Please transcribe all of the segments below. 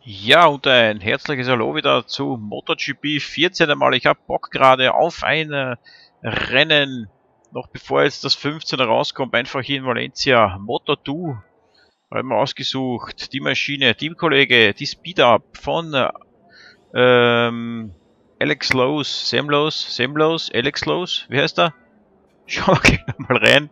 Ja, und ein herzliches Hallo wieder zu MotoGP 14. Mal. Ich habe Bock gerade auf ein Rennen, noch bevor jetzt das 15 rauskommt, einfach hier in Valencia. Moto2 haben wir ausgesucht, die Maschine, Teamkollege, die Speed-Up von Alex Lowe's, Sam Lowe's, Alex Lowe's, wie heißt er? Schauen wir gleich mal rein.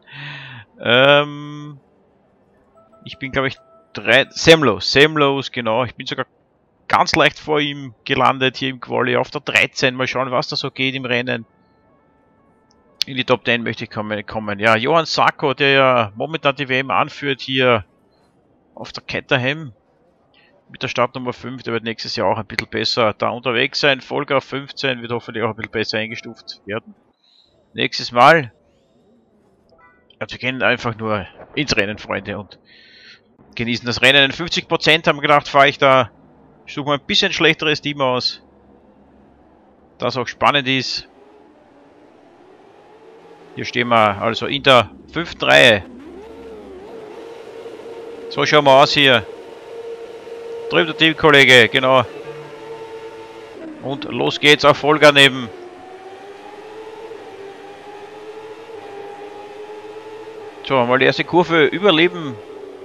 Ich bin glaube ich Sam Lowe's, genau. Ich bin sogar ganz leicht vor ihm gelandet hier im Quali auf der 13. Mal schauen, was da so geht im Rennen. In die Top 10 möchte ich kommen. Ja, Johann Sarko, der ja momentan die WM anführt hier auf der Caterham mit der Startnummer 5, der wird nächstes Jahr auch ein bisschen besser da unterwegs sein. Volker auf 15 wird hoffentlich auch ein bisschen besser eingestuft werden. Nächstes Mal. Also wir gehen einfach nur ins Rennen, Freunde, und genießen das Rennen. 50% haben wir gedacht, fahre ich da. Ich suche mal ein bisschen schlechteres Team aus, das auch spannend ist. Hier stehen wir also in der 5. Reihe. So schauen wir aus hier. Drüben der Teamkollege, genau. Und los geht's auf Volker neben. So, mal die erste Kurve überleben.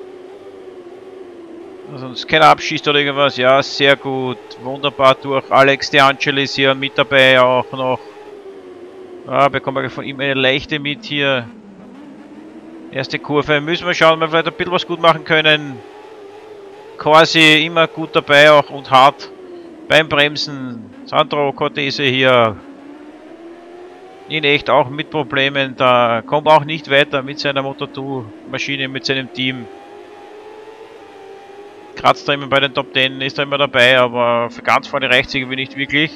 Sonst keiner abschießt oder irgendwas. Ja, sehr gut. Wunderbar durch. Alex De Angelis hier mit dabei auch noch. Ah, bekommen wir von ihm eine leichte mit hier. Erste Kurve. Müssen wir schauen, ob wir vielleicht ein bisschen was gut machen können. Quasi immer gut dabei auch und hart beim Bremsen. Sandro Cortese hier. In echt auch mit Problemen. Da kommt auch nicht weiter mit seiner Moto2-Maschine, mit seinem Team. Kratzt da immer bei den Top 10, ist da immer dabei, aber für ganz vorne reicht es irgendwie nicht wirklich.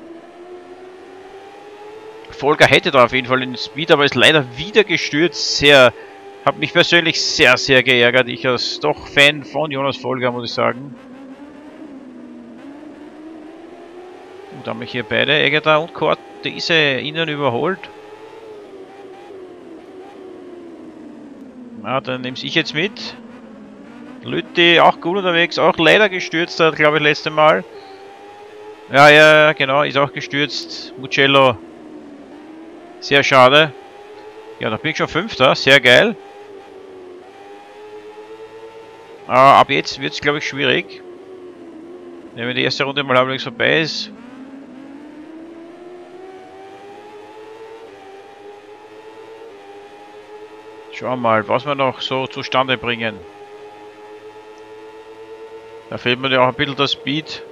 Volker hätte da auf jeden Fall den Speed, aber ist leider wieder gestürzt. Hat mich persönlich sehr, sehr geärgert. Ich als doch Fan von Jonas Volker, muss ich sagen. Und da haben mich hier beide, Egeda und Cortese, innen überholt. Na, dann nehme ich jetzt mit. Lütti auch gut unterwegs, auch leider gestürzt hat, glaube ich, letzte Mal. Ja, genau, ist auch gestürzt. Mugello. Sehr schade. Ja, da bin ich schon Fünfter, sehr geil. Ab jetzt wird es, glaube ich, schwierig. Wenn die erste Runde mal halbwegs vorbei ist. Schauen wir mal, was wir noch so zustande bringen. Da fehlt mir ja auch ein bisschen der Speed.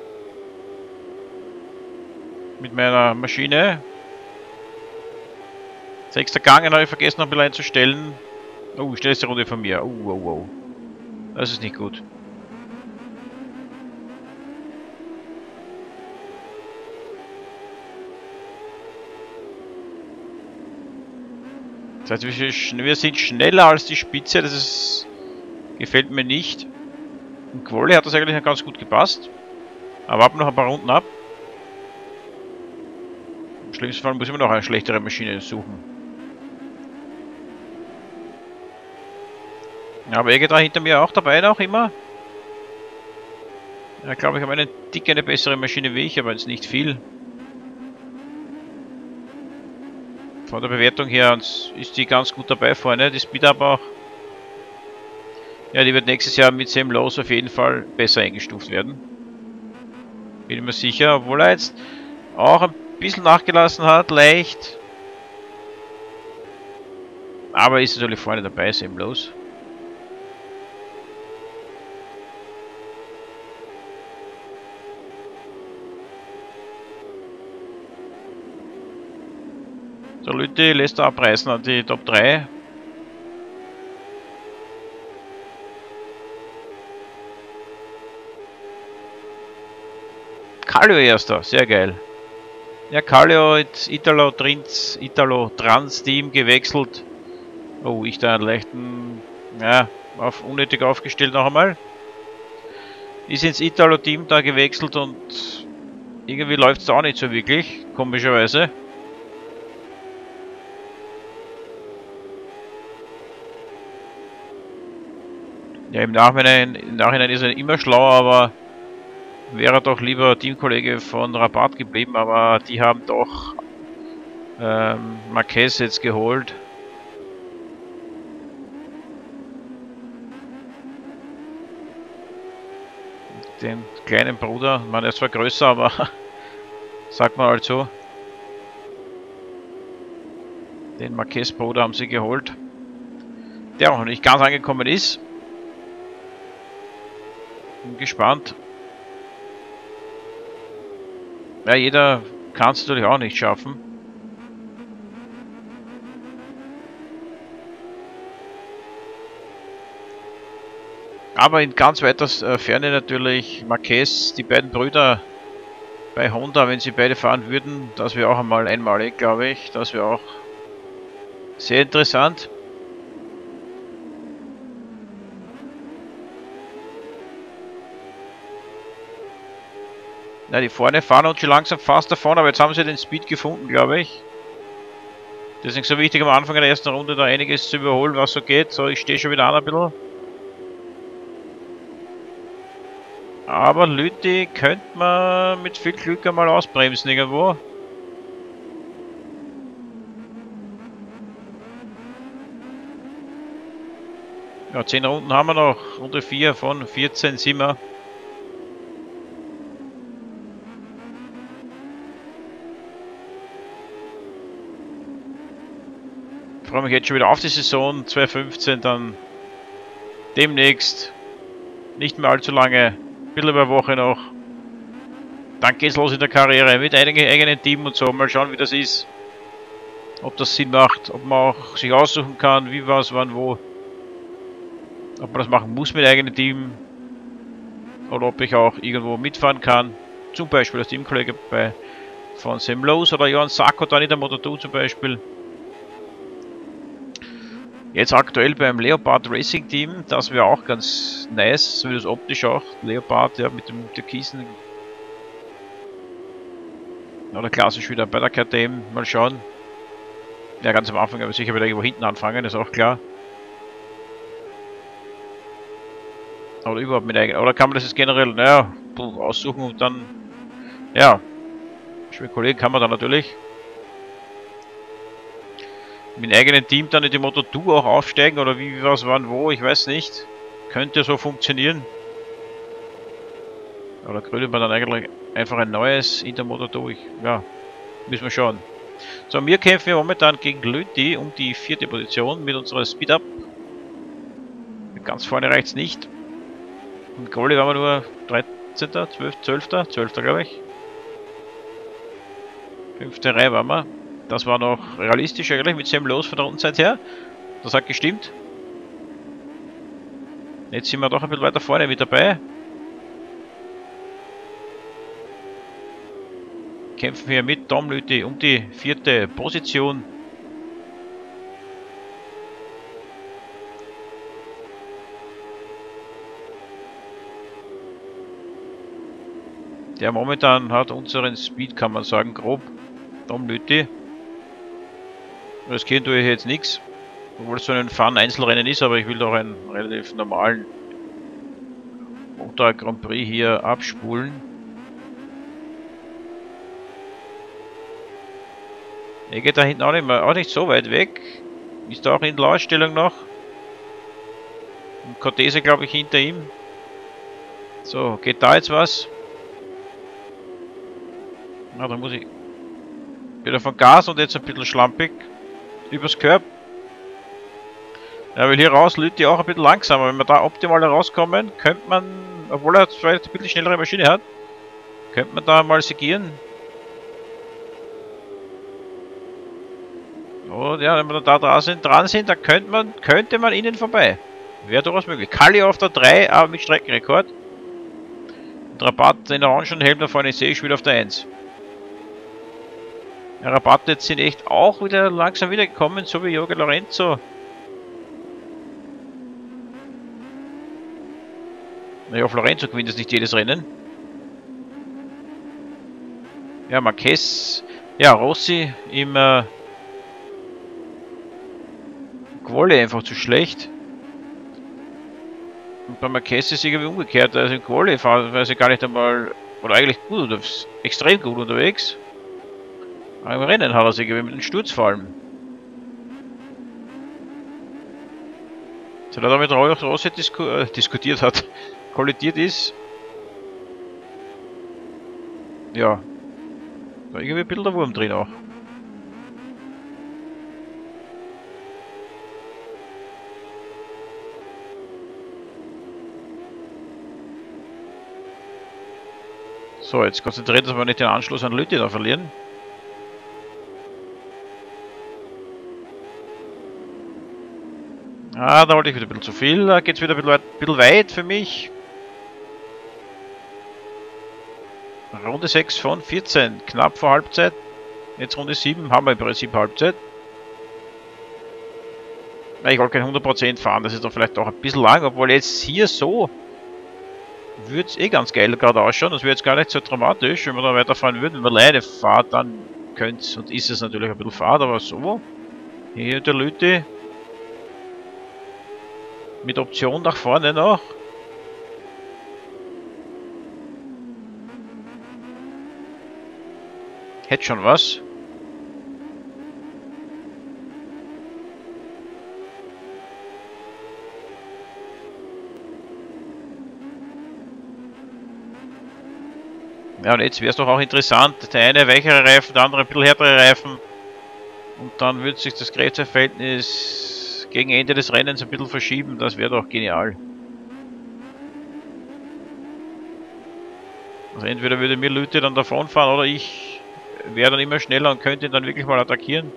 Mit meiner Maschine. 6. Gang, habe ich vergessen noch ein bisschen einzustellen. Oh, schnellste Runde von mir. Oh. Das ist nicht gut. Das heißt, wir sind schneller als die Spitze. Gefällt mir nicht. Im Quali hat das eigentlich ganz gut gepasst. Aber warten noch ein paar Runden ab. Im schlimmsten Fall muss ich mir noch eine schlechtere Maschine suchen. Ja, aber Egeda hinter mir auch dabei noch immer. Ja, glaube ich, habe eine bessere Maschine wie ich, aber jetzt nicht viel. Von der Bewertung her ist die ganz gut dabei vorne, die Speed-Up auch. Ja, die wird nächstes Jahr mit Sam Lowe's auf jeden Fall besser eingestuft werden. Bin ich mir sicher, obwohl er jetzt auch ein bisschen nachgelassen hat, leicht. Aber ist natürlich vorne dabei, Sam Lowe's. Der Lütti lässt er abreißen an die Top 3. Kallio erster, sehr geil. Ja, Kallio ins Italo Trans Team gewechselt. Oh, ich da einen leichten, ja, unnötig aufgestellt noch einmal. Ist ins Italo Team da gewechselt und irgendwie läuft es auch nicht so wirklich, komischerweise. Ja, im Nachhinein ist er immer schlau, aber wäre doch lieber Teamkollege von Rabat geblieben, aber die haben doch Marquez jetzt geholt. Den kleinen Bruder, man ist zwar größer, aber sagt man halt so. Den Marquez-Bruder haben sie geholt, der auch noch nicht ganz angekommen ist. Bin gespannt. Ja, jeder kann es natürlich auch nicht schaffen. Aber in ganz weiter Ferne natürlich Marquez, die beiden Brüder bei Honda, wenn sie beide fahren würden, das wäre auch einmal einmalig, glaube ich. Das wäre auch sehr interessant. Na, die vorne fahren uns schon langsam fast davon, aber jetzt haben sie den Speed gefunden, glaube ich. Deswegen so wichtig am Anfang der ersten Runde da einiges zu überholen, was so geht. So, ich stehe schon wieder an ein bisschen. Aber Lüthi könnte man mit viel Glück einmal ausbremsen irgendwo. Ja, 10 Runden haben wir noch. Runde 4 von 14 sind wir. Ich freue mich jetzt schon wieder auf die Saison 2015, dann demnächst. Nicht mehr allzu lange. Ein bisschen über eine Woche noch. Dann geht's los in der Karriere mit einigen eigenen Team und so. Mal schauen, wie das ist. Ob das Sinn macht, ob man auch sich aussuchen kann, wie, was, wann, wo. Ob man das machen muss mit eigenem Team. Oder ob ich auch irgendwo mitfahren kann. Zum Beispiel als Teamkollege von Sam Lowes oder Johann Sarko dann in der Moto2 zum Beispiel. Jetzt aktuell beim Leopard Racing Team, das wäre auch ganz nice, so wie das optisch auch. Leopard, ja, mit dem türkisen. Oder klassisch wieder bei der KTM, mal schauen. Ja, ganz am Anfang, aber sicher wieder irgendwo hinten anfangen, ist auch klar. Oder überhaupt mit eigen. Oder kann man das jetzt generell, naja, aussuchen und dann, ja, mit Kollegen kann man dann natürlich. Mit einem eigenen Team dann in die Moto2 auch aufsteigen oder wie, was, wann, wo, ich weiß nicht. Könnte so funktionieren. Oder gründet man dann eigentlich einfach ein neues in der Moto2? Ja, müssen wir schauen. So, wir kämpfen momentan gegen Lüthi um die 4. Position mit unserer Speed-Up. Ganz vorne reicht es nicht. Im Quali waren wir nur 13., 12. glaube ich. 5. Reihe waren wir. Das war noch realistisch eigentlich mit Sam Lowes von der Rundenzeit her. Das hat gestimmt. Jetzt sind wir doch ein bisschen weiter vorne mit dabei. Kämpfen hier mit Tom Lüthi um die 4. Position. Der momentan hat unseren Speed, kann man sagen, grob. Tom Lüthi. Riskieren tue ich jetzt nichts. Obwohl es so ein Fun-Einzelrennen ist, aber ich will doch einen relativ normalen Motor Grand Prix hier abspulen. Er geht da hinten auch nicht so weit weg. Ist da auch in der Ausstellung noch. Und Cortese, glaube ich, hinter ihm. So, geht da jetzt was? Na, da muss ich wieder von Gas und jetzt ein bisschen schlampig. Übers Curb. Ja, weil hier raus Lüthi auch ein bisschen langsamer. Wenn wir da optimal rauskommen, könnte man, obwohl er vielleicht ein bisschen schnellere Maschine hat, könnte man da mal segieren. Und ja, wenn wir da dran sind, dann könnte man ihnen vorbei. Wäre durchaus möglich. Kali auf der 3, aber mit Streckenrekord. Und Rabat in der Orangenhelm da vorne sehe ich wieder auf der 1. Ja, Rabat jetzt sind echt auch wieder langsam wiedergekommen, so wie Jorge Lorenzo. Naja, auf Lorenzo gewinnt es nicht jedes Rennen. Ja, Marquez. Ja, Rossi im Quali einfach zu schlecht. Und bei Marquez ist es irgendwie umgekehrt, also im Quali war sie gar nicht einmal, oder eigentlich gut, extrem gut unterwegs. Aber im Rennen hat er sich irgendwie mit dem Sturz fallen. Seit er da mit Rossi diskutiert hat, kollidiert ist, ja, da irgendwie ein bisschen der Wurm drin auch. So, jetzt konzentriert, dass wir nicht den Anschluss an Lütti da verlieren. Ah, da wollte ich wieder ein bisschen zu viel. Da geht es wieder ein bisschen weit für mich. Runde 6 von 14. Knapp vor Halbzeit. Jetzt Runde 7 haben wir im Prinzip Halbzeit. Na, ich wollte kein 100% fahren. Das ist doch vielleicht auch ein bisschen lang. Obwohl jetzt hier so würde es eh ganz geil gerade ausschauen. Das wäre jetzt gar nicht so dramatisch, wenn wir da weiterfahren würden. Wenn wir alleine fahren, dann könnte es und ist es natürlich ein bisschen Fahrt, aber so. Hier der Lütti. Mit Option nach vorne noch. Hätte schon was. Ja, und jetzt wäre es doch auch interessant, der eine weichere Reifen, der andere ein bisschen härtere Reifen. Und dann würde sich das Kräfteverhältnis gegen Ende des Rennens ein bisschen verschieben. Das wäre doch genial. Also entweder würde mir Lütti dann davonfahren oder ich wäre dann immer schneller und könnte ihn dann wirklich mal attackieren.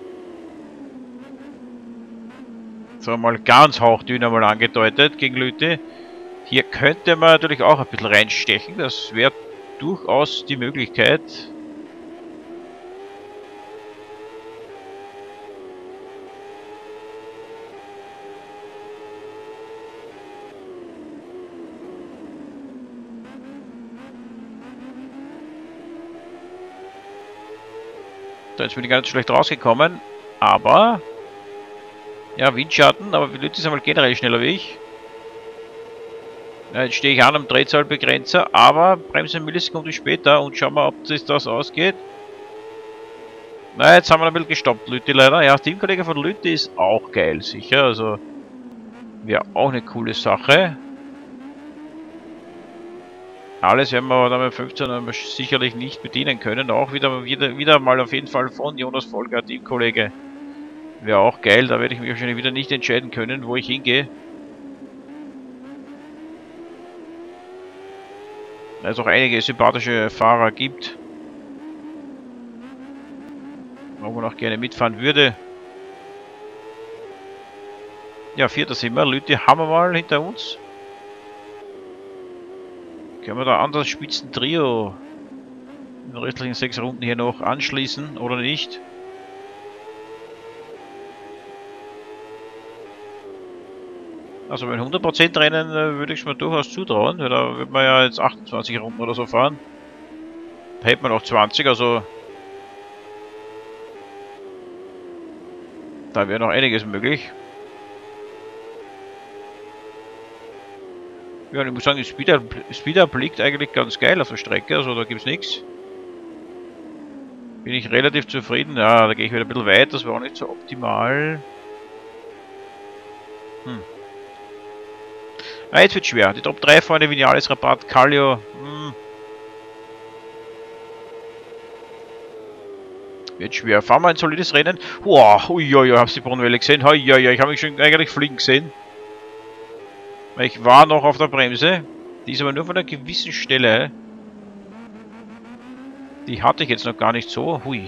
So, mal ganz hauchdünn einmal angedeutet gegen Lütti. Hier könnte man natürlich auch ein bisschen reinstechen. Das wäre durchaus die Möglichkeit. Da ist mir gar nicht schlecht rausgekommen. Aber ja, Windschatten, aber Lütti ist einmal generell schneller wie ich. Ja, jetzt stehe ich an am Drehzahlbegrenzer, aber bremse eine Millisekunde später und schauen wir, ob sich das ausgeht. Na, jetzt haben wir ein bisschen gestoppt, Lütti leider. Ja, Teamkollege von Lütti ist auch geil, sicher. Also wäre auch eine coole Sache. Alles werden wir aber dann mit 15 sicherlich nicht bedienen können. Auch wieder mal auf jeden Fall von Jonas Folger, Teamkollege. Wäre auch geil, da werde ich mich wahrscheinlich wieder nicht entscheiden können, wo ich hingehe. Weil es auch einige sympathische Fahrer gibt, wo man auch gerne mitfahren würde. Ja, vierter sind wir. Lütti haben wir mal hinter uns. Können wir da an das Spitzentrio in den restlichen 6 Runden hier noch anschließen oder nicht? Also bei 100% Rennen würde ich es mir durchaus zutrauen, weil da wird man ja jetzt 28 Runden oder so fahren. Da hätte man noch 20, also da wäre noch einiges möglich. Ja, und ich muss sagen, das Speed-Up liegt eigentlich ganz geil auf der Strecke, also da gibt es nichts. Bin ich relativ zufrieden. Ja, da gehe ich wieder ein bisschen weit, das war auch nicht so optimal. Ah, jetzt wird schwer. Die Top 3 vorne, Vinales, Rabat, Kallio. Wird schwer. Fahren wir ein solides Rennen. Wow, uiuiui, hab's die Brunnenwelle gesehen. Uiuiui, ich habe mich schon eigentlich fliegen gesehen. Weil ich war noch auf der Bremse. Die ist aber nur von einer gewissen Stelle. Die hatte ich jetzt noch gar nicht so. Hui.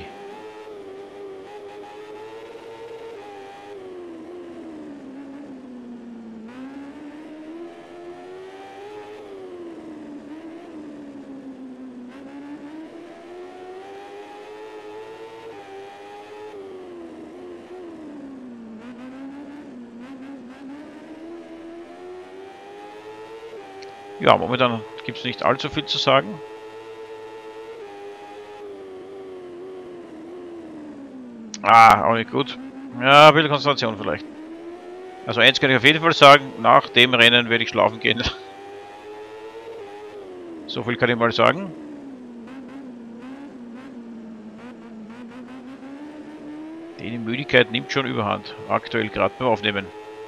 Ja, momentan gibt es nicht allzu viel zu sagen. Ah, auch nicht gut. Ja, ein bisschen Konzentration vielleicht. Also eins kann ich auf jeden Fall sagen, nach dem Rennen werde ich schlafen gehen. So viel kann ich mal sagen. Die Müdigkeit nimmt schon überhand, aktuell gerade beim Aufnehmen.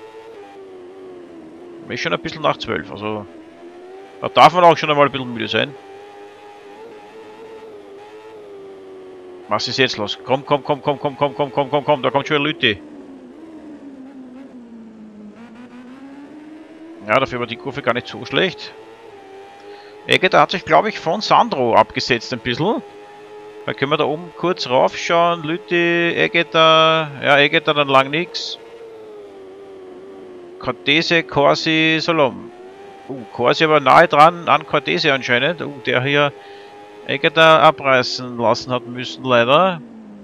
Ist schon ein bisschen nach 12, also da darf man auch schon einmal ein bisschen müde sein. Was ist jetzt los? Komm, komm, komm, komm, komm, komm, komm, komm, komm, komm, da kommt schon ein Lütti. Ja, dafür war die Kurve gar nicht so schlecht. Egger hat sich, glaube ich, von Sandro abgesetzt ein bisschen. Da können wir da oben kurz raufschauen. Lütti, Egger, ja, Egger dann lang nix. Cortese, Corsi, Salom. Corsi aber nahe dran an Cortese anscheinend. Der hier Egger abreißen lassen hat müssen, leider.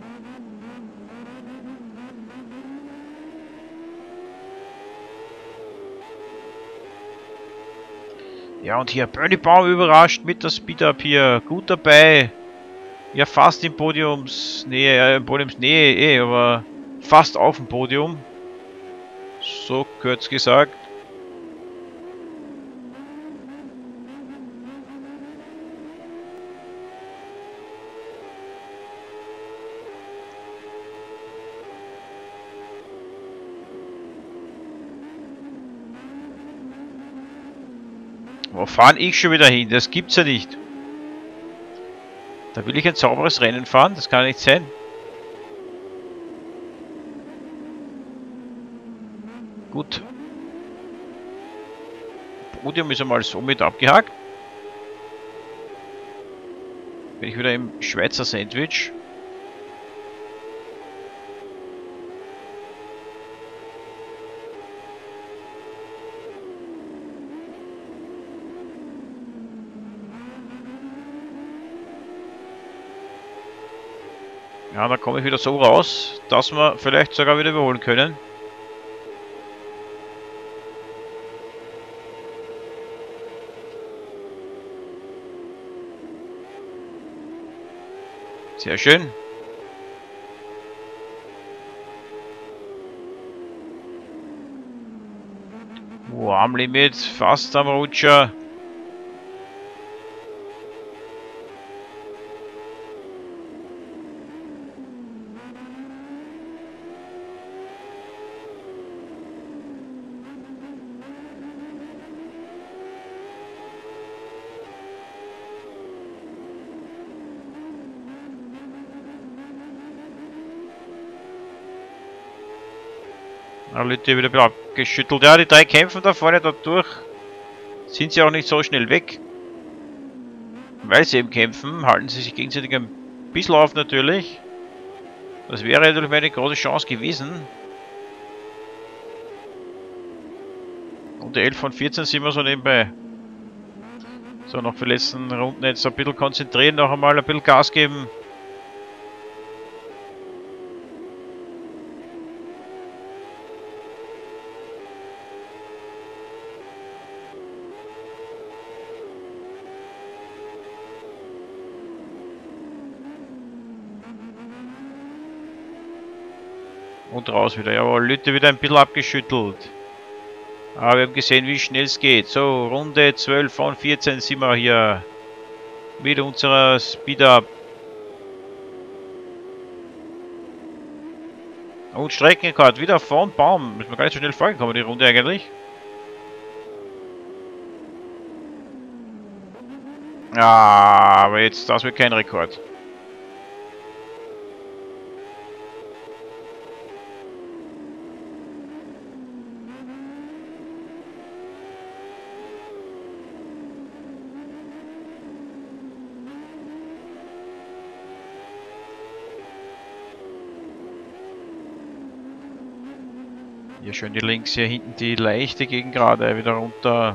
Ja, und hier Bernie Baum überrascht mit der Speed-Up hier. Gut dabei. Ja, fast in Podiumsnähe, aber fast auf dem Podium. So kurz gesagt. Wo fahre ich schon wieder hin? Das gibt's ja nicht. Da will ich ein sauberes Rennen fahren, das kann nicht sein. Gut. Podium ist einmal somit abgehakt. Bin ich wieder im Schweizer Sandwich. Ja, da komme ich wieder so raus, dass wir vielleicht sogar wieder überholen können. Sehr schön. Am Limit, fast am Rutscher. Leute wieder abgeschüttelt. Ja, die drei kämpfen da vorne da durch. Sind sie auch nicht so schnell weg. Weil sie eben kämpfen, halten sie sich gegenseitig ein bisschen auf natürlich. Das wäre natürlich eine große Chance gewesen. Und die 11 von 14 sind wir so nebenbei. So, noch für die letzten Runden jetzt ein bisschen konzentrieren, noch einmal ein bisschen Gas geben. Und raus wieder. Jawohl, Lütte wieder ein bisschen abgeschüttelt. Aber wir haben gesehen, wie schnell es geht. So, Runde 12 von 14 sind wir hier mit unserer Speed-Up. Und Streckenrekord wieder von Baum. Müssen wir gar nicht so schnell vorgekommen, die Runde eigentlich. Ja, aber jetzt, das wird kein Rekord. Hier schön die links, hier hinten die leichte Gegengrade wieder runter.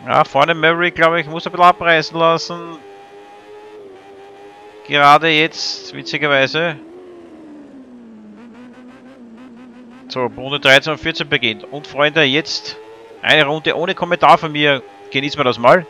Ja, vorne Maverick, glaube ich, muss ein bisschen abreißen lassen. Gerade jetzt, witzigerweise. So, Runde 13 und 14 beginnt. Und Freunde, jetzt eine Runde ohne Kommentar von mir. Genießen wir das mal.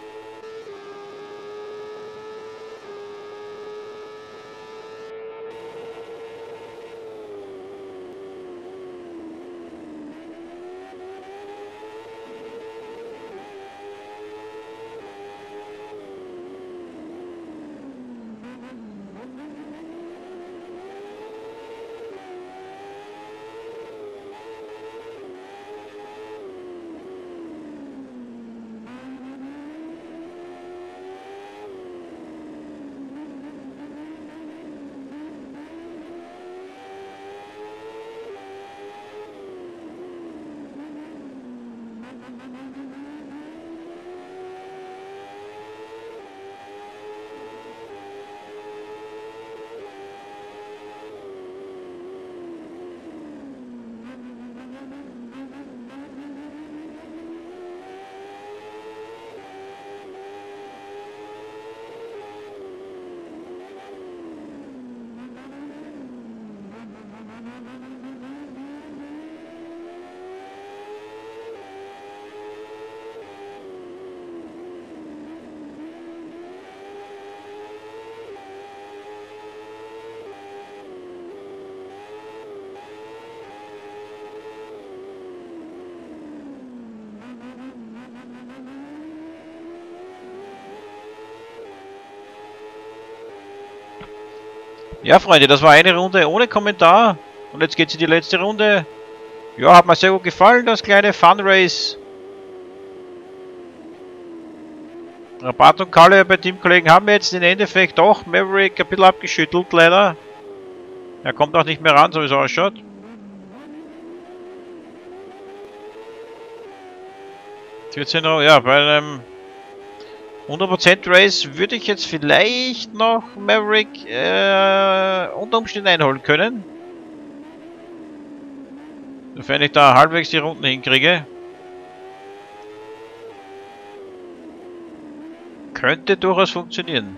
Ja, Freunde, das war eine Runde ohne Kommentar. Und jetzt geht's in die letzte Runde. Ja, hat mir sehr gut gefallen, das kleine Fun Race. Rabat und Kalle bei Teamkollegen haben jetzt im Endeffekt doch Maverick ein bisschen abgeschüttelt, leider. Er kommt auch nicht mehr ran, so wie es ausschaut. Ja, bei einem 100% Race würde ich jetzt vielleicht noch Maverick unter Umständen einholen können. Sofern ich da halbwegs die Runden hinkriege. Könnte durchaus funktionieren.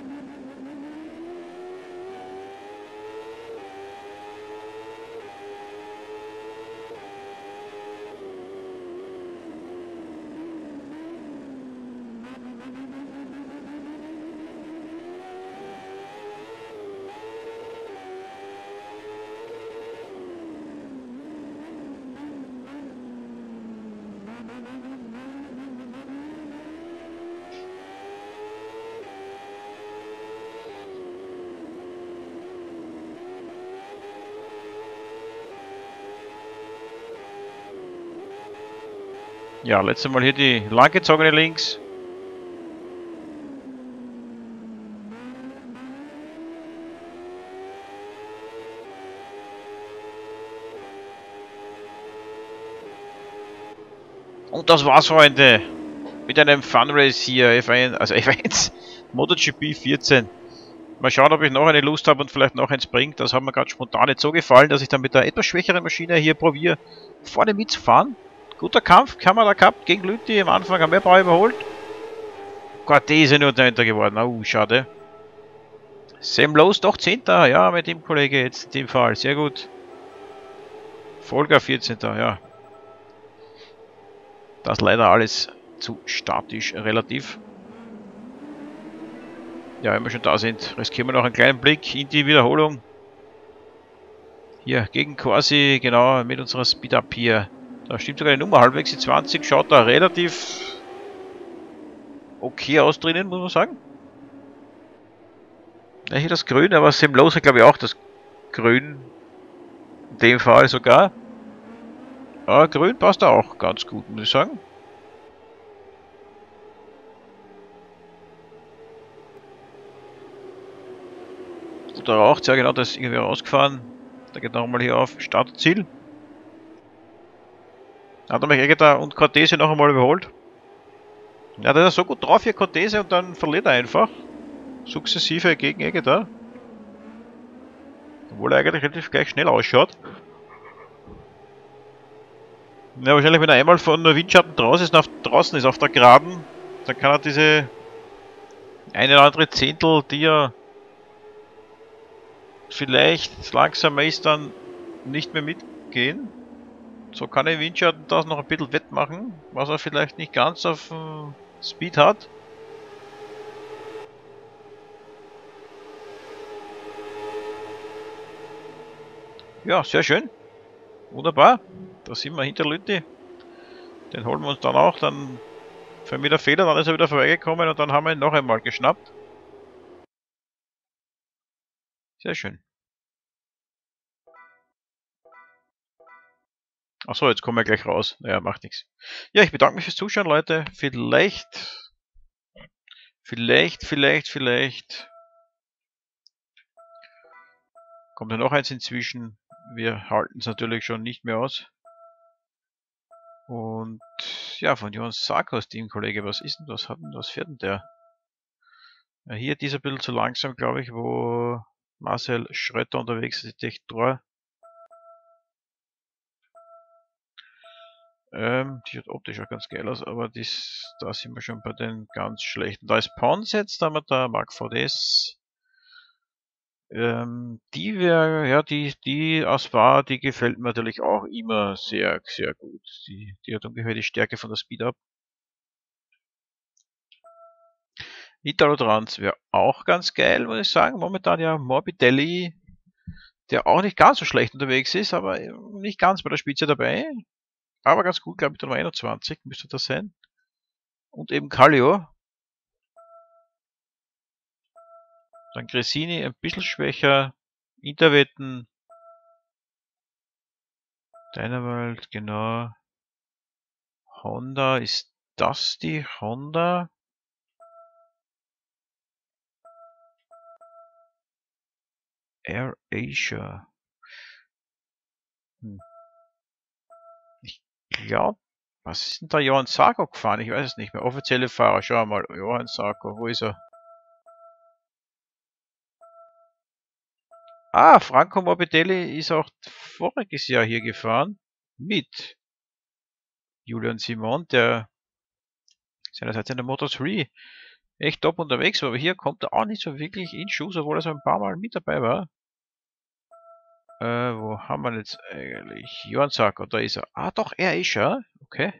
Ja, letztes Mal hier die langgezogene links. Und das war's, Freunde. Mit einem Fun Race hier, F1, also F1, MotoGP 14. Mal schauen, ob ich noch eine Lust habe und vielleicht noch eins bringt. Das hat mir gerade spontan nicht so gefallen, dass ich dann mit der etwas schwächeren Maschine hier probiere, vorne mitzufahren. Guter Kampf, haben wir da gehabt gegen Lütti. Am Anfang haben wir ein paar überholt. Cortese nur dahinter geworden. Oh, schade. Sam Lowe's doch 10. Ja, mit dem Kollege jetzt in dem Fall. Sehr gut. Volker 14. Ja. Das leider alles zu statisch relativ. Ja, wenn wir schon da sind, riskieren wir noch einen kleinen Blick in die Wiederholung. Hier gegen Corsi, genau, mit unserer Speed-Up hier. Da stimmt sogar die Nummer halbwegs, die 20 schaut da relativ okay aus drinnen, muss man sagen. Ja, hier das Grün, aber Sam Lowe's hat glaube ich auch das Grün. In dem Fall sogar. Aber Grün passt da auch ganz gut, muss ich sagen. Und da raucht ja genau, das ist irgendwie rausgefahren. Da geht nochmal hier auf Start und Ziel. Hat er mich Egeta und Cortese noch einmal überholt. Ja, der ist so gut drauf hier, Cortese, und dann verliert er einfach. Sukzessive gegen Egeta. Obwohl er eigentlich relativ gleich schnell ausschaut. Ja, wahrscheinlich wenn er einmal von der Windschatten draußen ist auf der Geraden, dann kann er diese eine oder andere Zehntel, die er vielleicht langsamer ist, dann nicht mehr mitgehen. So kann er im Windschatten das noch ein bisschen wettmachen, was er vielleicht nicht ganz auf Speed hat. Ja, sehr schön. Wunderbar. Da sind wir hinter Lütti. Den holen wir uns dann auch. Dann für mich der Fehler, dann ist er wieder vorbeigekommen und dann haben wir ihn noch einmal geschnappt. Sehr schön. Achso, jetzt kommen wir gleich raus. Naja, macht nichts. Ja, ich bedanke mich fürs Zuschauen, Leute. Vielleicht kommt ja noch eins inzwischen. Wir halten es natürlich schon nicht mehr aus. Und ja, von Johann Sarkos, Teamkollege, was ist denn das? Was fährt denn der? Ja, hier ist ein bisschen zu langsam, glaube ich, wo Marcel Schröter unterwegs ist, echt Tor. Die sieht optisch auch ganz geil aus, aber da sind wir schon bei den ganz schlechten. Da ist Pons jetzt, da haben wir da Mark VDS. Die wäre, ja, die Asvar, die gefällt mir natürlich auch immer sehr, sehr gut. Die hat ungefähr die Stärke von der Speed Up. Italo Trans wäre auch ganz geil, muss ich sagen. Momentan ja Morbidelli, der auch nicht ganz so schlecht unterwegs ist, aber nicht ganz bei der Spitze dabei. Aber ganz gut, glaube ich, der Nummer 21 müsste das sein. Und eben Kallio. Dann Gresini ein bisschen schwächer. Interwetten. Dynamite, genau. Honda, ist das die Honda? Air Asia. Ich glaube, was ist denn da Johann Sarko gefahren? Ich weiß es nicht mehr. Offizielle Fahrer, schauen wir mal. Johann Sarko, wo ist er? Ah, Franco Morbidelli ist auch voriges Jahr hier gefahren. Mit Julian Simon, der seinerseits in der Moto3 echt top unterwegs war. Aber hier kommt er auch nicht so wirklich in Schuss, obwohl er so ein paar Mal mit dabei war. Wo haben wir jetzt eigentlich? Johann Sarko, da ist er. Ah, doch, er ist er. Okay.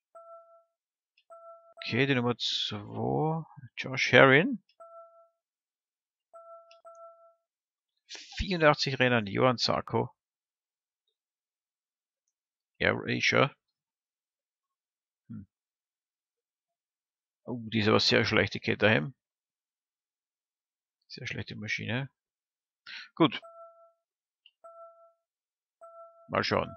Okay, die Nummer 2. Josh Herrin. 84 Rennen, Johann Sarko. Air Asia. Oh, die ist aber sehr schlecht, die Caterham. Sehr schlechte Maschine. Gut. Mal schauen.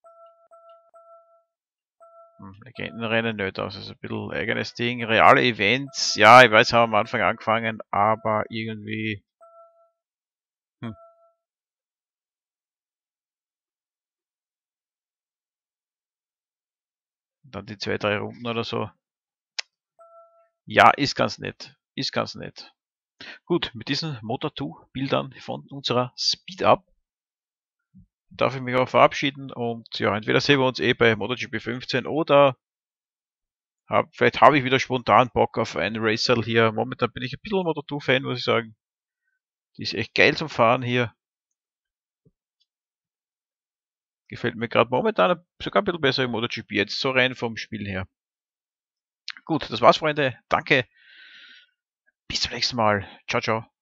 Legendenrennen nicht aus. Also ein bisschen eigenes Ding. Reale Events. Ja, ich weiß, haben wir am Anfang angefangen, aber irgendwie. Dann die 2, 3 Runden oder so. Ja, ist ganz nett. Ist ganz nett. Gut, mit diesen Moto2-Bildern von unserer Speed Up darf ich mich auch verabschieden und ja, entweder sehen wir uns bei MotoGP 15 oder vielleicht habe ich wieder spontan Bock auf einen Racer hier. Momentan bin ich ein bisschen Moto2-Fan, muss ich sagen. Die ist echt geil zum Fahren hier. Gefällt mir gerade momentan sogar ein bisschen besser im MotoGP, jetzt so rein vom Spiel her. Gut, das war's, Freunde. Danke. Bis zum nächsten Mal. Ciao, ciao.